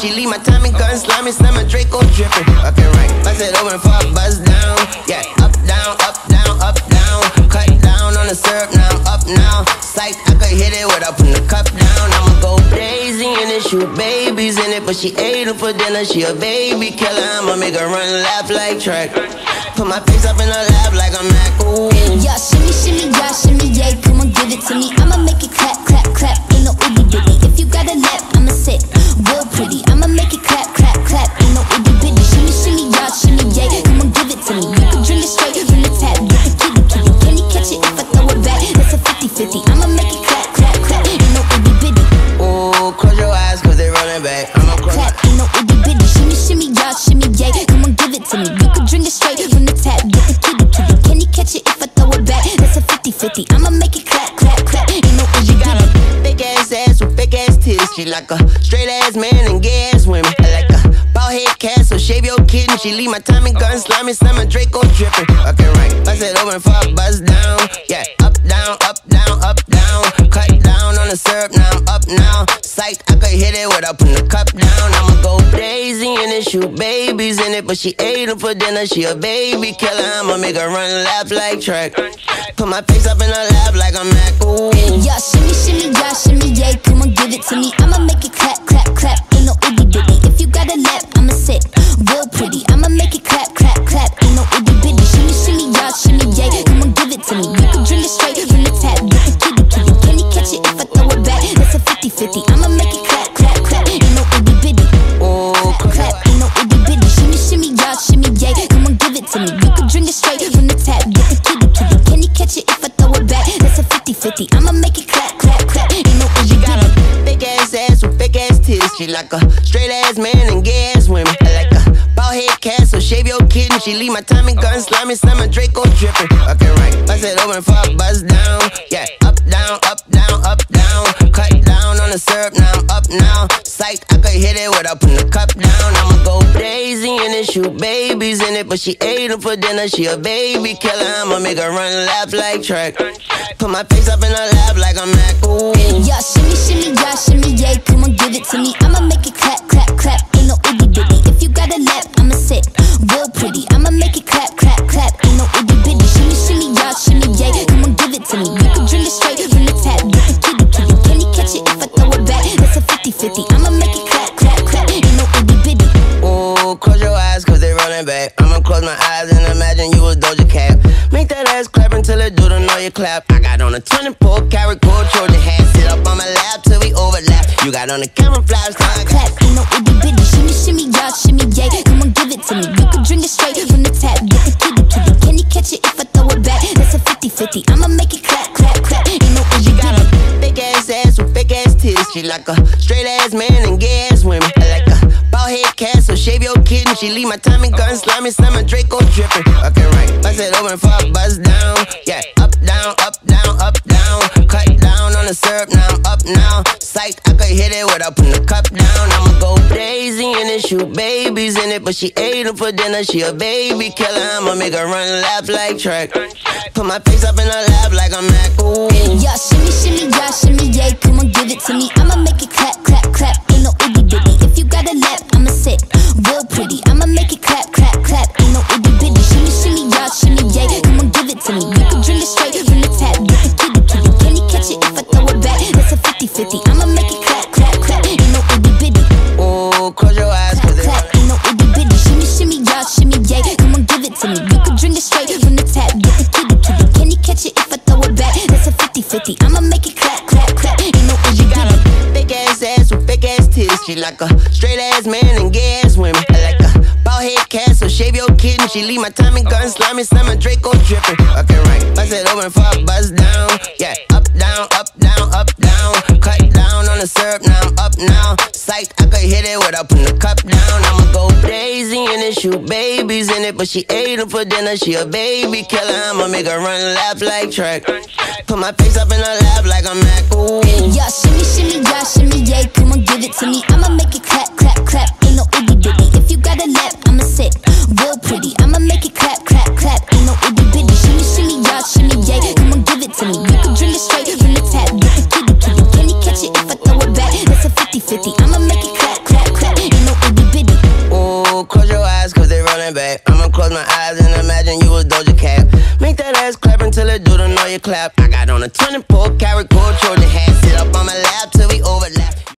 She leave my Tommy gun slimy, slam my Draco dripping. Fucking right, bust it open for a buzz down. Yeah, up, down, up, down, up, down. Cut down on the syrup, now I'm up now. Psych, I could hit it without putting the cup down. I'ma go crazy and then shoot babies in it, but she ate them for dinner. She a baby killer, I'ma make her run laugh like track. Put my face up in her lap like I'm Mac, ooh. Yeah, shimmy, shimmy, yeah, shimmy, yeah. Come on, give it to me. I'ma make it clap, clap, clap. Ain't no itty bitty. If you got a lap, I'ma sit real pretty. I'ma make it clap, clap, clap. Ain't no itty bitty. Shimmy, shimmy, yeah, shimmy, yeah. Come on, give it to me. You can drink it straight from the tap. Get the kitty, kitty. Can you catch it if I throw it back? That's a 50-50. I'ma make it clap, clap, clap. Ain't no itty bitty. Ooh, close your eyes cause they running back. I'ma close clap, ain't no itty bitty. Shimmy, shimmy, yeah, shimmy, yeah. Come on, give it to me. You can drink it straight from the tap. Get the kitty, kitty. Can you catch it if I throw it back? That's a 50-50. I'ma make it clap, clap, clap. Ain't no itty bitty. Got a big ass with big ass titties. She like a straight ass man and gay ass women. I like a bald head cat, so shave your kid. And she leave my Tommy gun slimy, slam my Draco dripping. Fucking right, bust it open for a buzz down. Yeah, up, down, up, down, up, down. Cut down on the syrup, now I'm up now. Psych, I could hit it without putting the cup down. I'ma go crazy and then shoot babies in it, but she ate them for dinner. She a baby killer, I'ma make her run laugh like track. Put my face up in her lap like I'm Mac, ooh. Yeah, shimmy, shimmy, yeah, shimmy, yeah. Come on, give it to me. I'ma make it clap, clap, clap. Ain't no itty bitty. If you got a lap, I'ma sit real pretty. I'ma make it clap, clap, clap. Ain't no itty bitty. Shimmy, shimmy, yeah, shimmy, yeah. Come on, give it to me. You can drink it straight from the tap. Get the kitty, kitty. Can you catch it if I throw it back? That's a 50-50. I'ma make it clap, clap, clap. Ain't no itty bitty. Ooh, Clap, ain't no itty bitty. Shimmy, shimmy, yeah, shimmy, yeah. Come on, give it to me. You can drink it straight from the tap. Get the kitty, kitty. Can you catch it if I throw it back? That's a 50-50. I'ma make it clap, clap, clap. Ain't no itty bitty. Got a big ass with big ass titties. She like a straight ass man and gay ass women. I like a bald head cat, so shave your kid. And she leave my Tommy gun slimy, slam my Draco dripping. Fucking right, bust it open for a buzz down. Yeah, up, down, up, down, up, down. Cut down on the syrup, now I'm up now. Psych, I could hit it without putting the cup down. I'ma go crazy and then shoot babies in it, but she ate them for dinner. She a baby killer, I'ma make her run laugh like track. Put my face up in her lap like I'm Mac, ooh. Yeah, shimmy, shimmy, yeah, shimmy, yeah. Come on, give it to me. I'ma make it clap, clap, clap. Ain't no itty bitty. If you got a lap, I'ma sit real pretty. I'ma make it clap, clap, clap. Ain't no itty bitty. Shimmy, shimmy, yeah, shimmy, yeah. Come on, give it to me. You can drink it straight from the tap. Get the kitty, kitty. Can you catch it if I throw it back? That's a 50-50. I'ma make it clap, clap, clap. Ain't no itty bitty. Ooh, close your eyes cause they running back. I'ma close my eyes and imagine you was Doja Cat. Make that ass clap until it do the know you clap. I got on a 24 karat gold Trojan hat. Sit up on my lap till we overlap. You got on the camouflage clap, ain't no itty bitty. Shimmy, shimmy, yeah, shimmy, yeah. Come on, give it to me. You can drink it straight from the tap. Get the kitty, kitty. Can you catch it if I throw it back? That's a 50-50. I'ma make it clap, clap, clap. Ain't no itty got a big ass with big ass titties. She like a straight ass man and gay ass women. I like a bald head cat, so shave your kid. And she leave my Tommy gun slimy, slam my Draco dripping. Fucking right, bust it open for a buzz down. Yeah, up, down, up, down, up, down. Cut down on the syrup, now I'm up now. Psych, I could hit it without putting the cup down. I'ma go crazy and then shoot babies in it, but she ate them for dinner. She a baby killer, I'ma make her run laugh like track. Put my face up in her lap like I'm Mac, ooh. Yeah, shimmy, shimmy, yeah, shimmy, yeah. Come on, give it to me. I'ma make it clap, clap, clap. Ain't no itty bitty. If you got a lap, I'ma sit real pretty. I'ma make it clap, clap, clap. Ain't no itty bitty. Shimmy, shimmy, yeah, shimmy, yeah. Come on, give it to me. You can drink it straight from the tap. Get the kitty, kitty. Can you catch it if I throw it back? That's a 50-50. I'ma make it clap, clap, clap. Ain't no itty bitty. Ooh, close your eyes cause they clap, ain't no itty bitty. Shimmy, shimmy, yeah, shimmy, yeah. Come on, give it to me. You can drink it straight from the tap. Get the kitty, kitty. Can you catch it if I throw it back? That's a 50-50. I'ma make it clap, clap, clap. Ain't no itty bitty. Got a big ass with big ass titties. She like a straight ass man and gay ass women. I like a bald head cat, so shave your kid. And she leave my Tommy gun slimy, slam my Draco dripping. Fucking right, bust it open for a buzz down. Yeah, up, down, up, down, up, down. Cut down on the syrup, now I'm up now. Psych, I could hit it without putting the cup down. I'ma go crazy and then shoot babies in it, but she ate them for dinner. She a baby killer, I'ma make her run laugh like track. Put my face up in her lap like I'm Mac, ooh. Yeah, shimmy, shimmy, yeah, shimmy, yeah. Come on, give it to me. I'ma make it clap, clap, clap. Ain't no itty bitty. If you got a lap, I'ma sit real pretty. I'ma make it clap, clap, clap. Ain't no itty bitty. Shimmy, shimmy, yeah, shimmy, yeah. Come on, give it to me. You can drink it straight from the tap. Get the kitty, kitty. Can you catch it if I throw it back? That's a 50-50. I'ma make it clap, clap, clap. Ain't no back. I'ma close my eyes and imagine you was Doja Cat. Make that ass clap until it do the know you clap. I got on a 24 karat gold Trojan hat. Sit up on my lap,